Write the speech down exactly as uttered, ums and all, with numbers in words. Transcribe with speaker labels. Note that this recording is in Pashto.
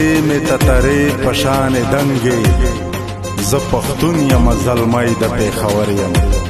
Speaker 1: می تترې پشان دنګې ز پښتون یم زلمی د پیښور یم